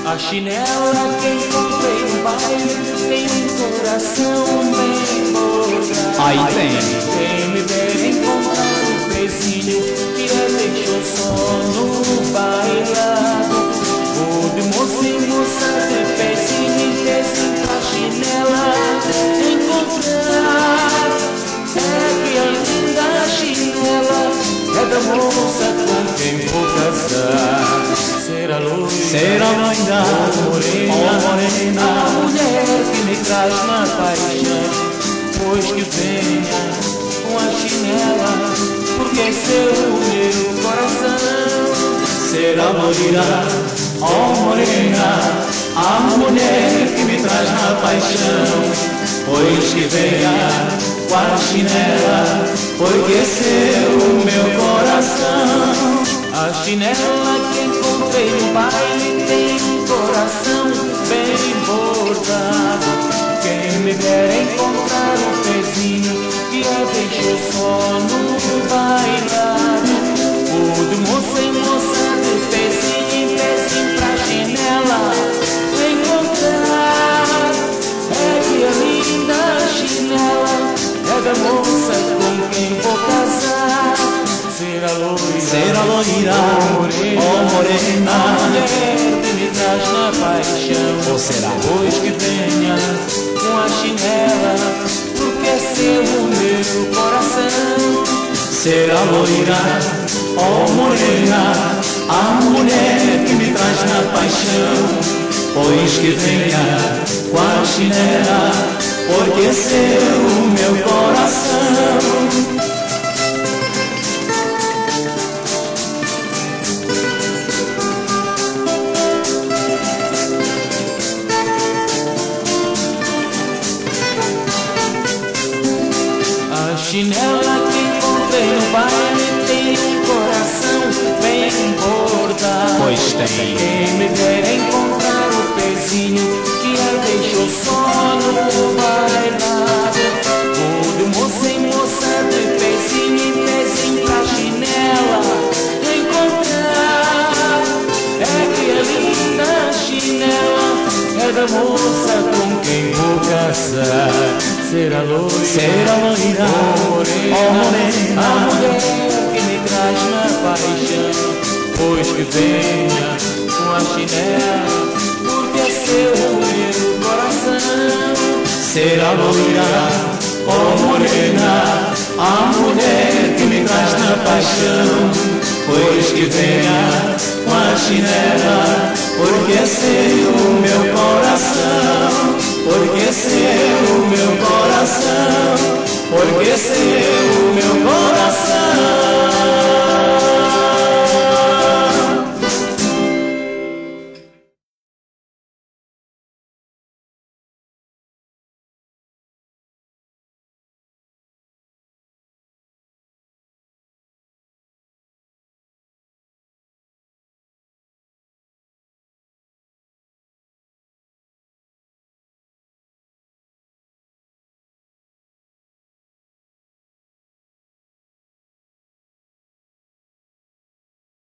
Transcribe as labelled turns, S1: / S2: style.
S1: A chinela que encontrei no baile tem um coração bem bordado.
S2: Aí tem.
S1: Quem me der encontrar um pezinho que a deixou só no bailado. Vou de moça em moça, de pezinho em pezinho pra chinela encontrar. É que a linda chinela é da moça com quem vou casar. Ser a loira, morena, a mulher que me traz na paixão. Pois que venha com a chinela, porque seu meu coração.
S2: Ser a loira, ó morena, a mulher que me traz na paixão. Pois que venha com a chinela, porque seu meu coração.
S1: A chinela que encontrei no baile tem um coração bem bordado. Quem me der encontrar um pezinho que a deixou só no bailado. Vou de moça em moça, de pezinho em pezinho pra chinela encontrar. É que a linda chinela é da moça com quem vou casar. Ser a loira,
S2: ó morena,
S1: a mulher que me traz na paixão.
S2: Ou será?
S1: Pois que venha com a chinela, porque é seu o meu coração.
S2: Ser a loira, ó morena, a mulher que me traz na paixão. Pois que venha com a chinela, porque é seu o meu coração.
S1: A chinela que encontrei no baile tem um coração bem bordado.
S2: Pois tem.
S1: Quem me der encontrar o pezinho que a deixou só no bailado. Vou de moça em moça, de pezinho em pezinho pra chinela encontrar. É que a linda chinela é da moça com quem vou casar. Ser a loira,
S2: ó morena,
S1: a mulher que me traz na paixão. Pois que venha com a chinela, porque é seu o meu coração.
S2: Ser a loira, ó morena, a mulher que me traz na paixão. Pois que venha com a chinela, porque é seu o meu coração. Porque é seu o meu coração. Porque é seu